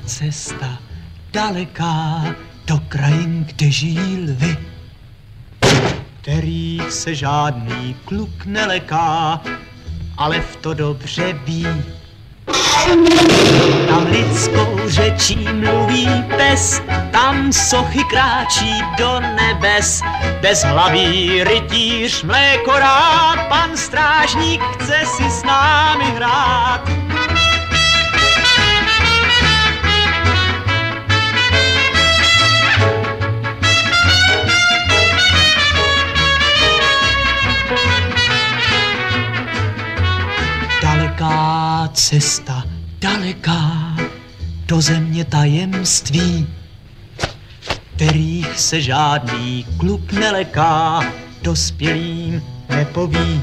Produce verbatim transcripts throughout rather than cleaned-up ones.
cesta, daleká, do krajin, kde žijí lvy, kterých se žádný kluk neleká, ale v to dobře ví. Tam lidskou řečí mluví pes, tam sochy kráčí do nebes. Bezhlavý rytíř mléko rád, pan strážník chce si s námi hrát. Daleká cesta, daleká, do země tajemství, kterých se žádný kluk neleká, dospělým nepoví.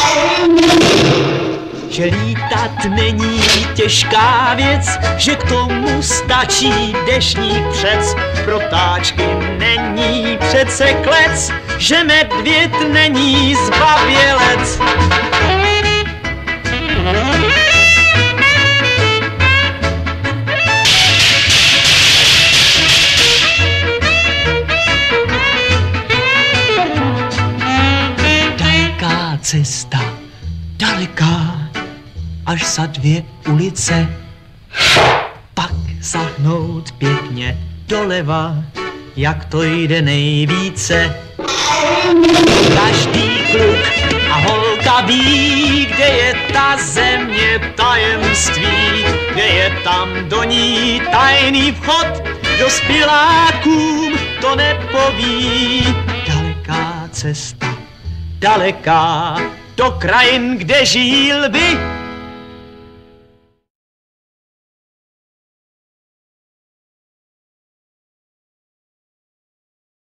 Že lítat není těžká věc, že k tomu stačí deštník přec, pro ptáčky není přece klec, že medvěd není zbabělec. Daleká cesta, daleká, až za dvě ulice, pak zahnout pěkně doleva, jak to jde nejvíce. Každý kluk a holka ví, kde je ta země tajemství, kde je tam do ní tajný vchod, dospělákům to nepoví. Daleká cesta, daleká, do krajin, kde žijí lvy,